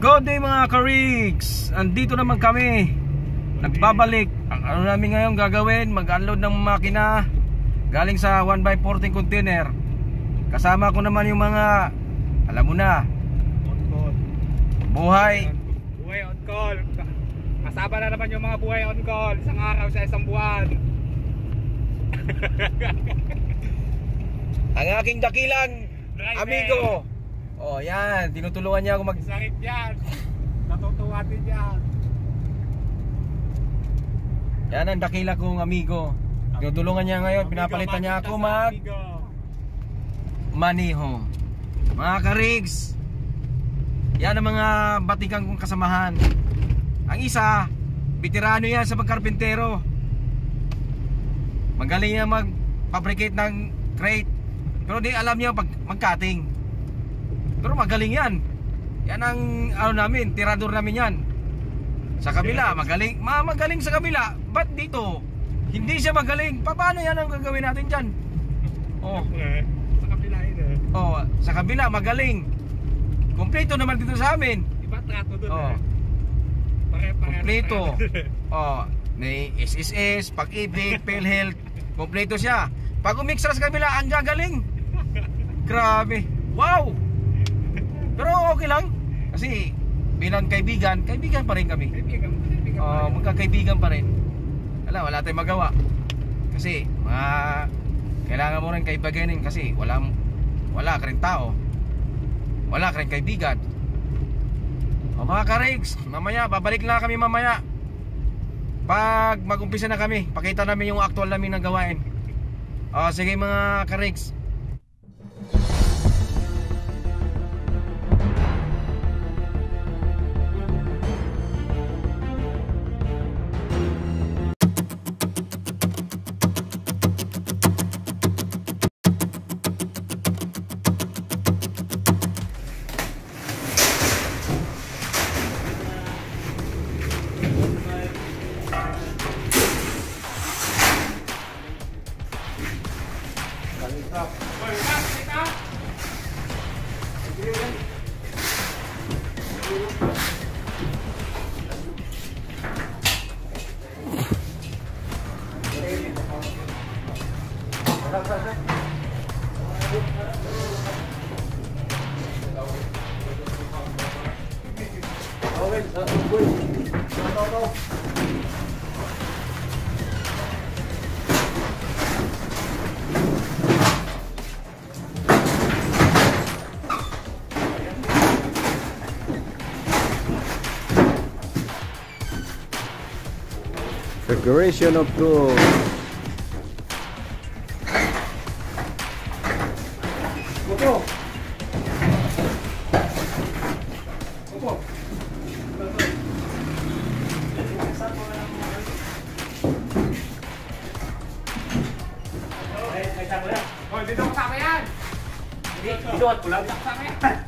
Good day mga ka-rigs. Andito naman kami. Nagbabalik. Ang ano namin ngayon gagawin, mag-unload ng makina galing sa 1x14 container. Kasama ko naman yung mga, alam mo na, buhay on call. Kasama na naman yung mga buhay on call. Isang araw sa isang buwan. Ang aking dakilang Driver. amigo. Oh yan, tinutulungan niya ako Sakit yan. Natutuwa din yan. Yan ang dakila kong amigo. Tinutulungan niya ngayon, pinapalitan niya ako maniho. Mga ka-rigs, yan ang mga batikan kong kasamahan. Ang isa, veterano yan sa pagkarpintero. Magaling niya mag-fabricate ng crate. Pero di alam niya mag-cutting. Pero magaling yan. Yan ang ano namin, tirador namin yan. Sa kabila, magaling. Magaling sa kabila. Ba't dito? Hindi siya magaling. Paano yan ang gagawin natin dyan? Oh. Sa kabila yun eh. Oh, sa kabila, magaling. Kompleto naman dito sa amin. Iba trato dun Oh. eh. Pare-pare. Kompleto. Oh, may SSS, Pag-ibig, PhilHealth. Kompleto siya. Pag umixtra sa kabila, ang gagaling. Grabe. Wow! Pero okay lang. Kasi bilang kaibigan pa rin kami. Magkakaibigan pa rin. Wala tayong magawa. Kasi kailangan mo rin kaibaganin kasi wala ka rin tao. Wala ka rin kaibigan. O mga ka-rigs, mamaya, babalik na kami mamaya. Pag mag-umpisa na kami, pakita namin yung actual namin na gawain. O sige mga ka-rigs. Preparation of tools. Dito kasama yan. Dito kasama yan.